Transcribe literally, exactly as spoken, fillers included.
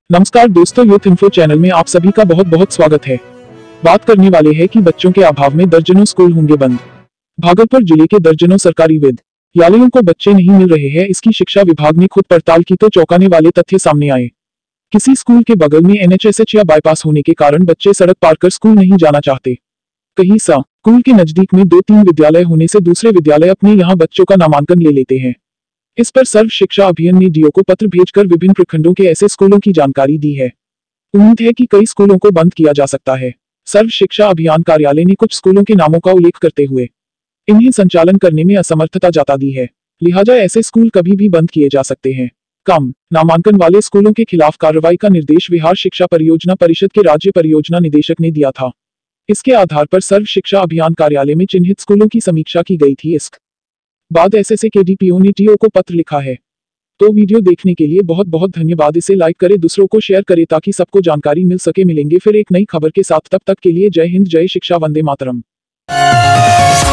नमस्कार दोस्तों, youth info channel में आप सभी का बहुत बहुत स्वागत है। बात करने वाले हैं कि बच्चों के अभाव में दर्जनों स्कूल होंगे बंद। भागलपुर जिले के दर्जनों सरकारी विद्यालयों को बच्चे नहीं मिल रहे हैं। इसकी शिक्षा विभाग ने खुद पड़ताल की तो चौंकाने वाले तथ्य सामने आए। किसी स्कूल के बगल में एन एच एस एच या बाईपास होने के कारण बच्चे सड़क पार कर स्कूल नहीं जाना चाहते। कहीं सा स्कूल के नजदीक में दो तीन विद्यालय होने से दूसरे विद्यालय अपने यहाँ बच्चों का नामांकन ले लेते हैं। इस पर सर्व शिक्षा अभियान ने डीओ को पत्र भेजकर विभिन्न प्रखंडों के ऐसे स्कूलों की जानकारी दी है। उम्मीद है कि कई स्कूलों को बंद किया जा सकता है। सर्व शिक्षा अभियान कार्यालय ने कुछ स्कूलों के नामों का उल्लेख करते हुए इन्हें संचालन करने में असमर्थता जता दी है, लिहाजा ऐसे स्कूल कभी भी बंद किए जा सकते हैं। कम नामांकन वाले स्कूलों के खिलाफ कार्रवाई का निर्देश बिहार शिक्षा परियोजना परिषद के राज्य परियोजना निदेशक ने दिया था। इसके आधार पर सर्व शिक्षा अभियान कार्यालय में चिन्हित स्कूलों की समीक्षा की गई थी। इसके बाद एस एस ए के डी पी ओ ने टी ओ को पत्र लिखा है। तो वीडियो देखने के लिए बहुत बहुत धन्यवाद। इसे लाइक करें, दूसरों को शेयर करें ताकि सबको जानकारी मिल सके। मिलेंगे फिर एक नई खबर के साथ, तब तक के लिए जय हिंद, जय शिक्षा, वंदे मातरम।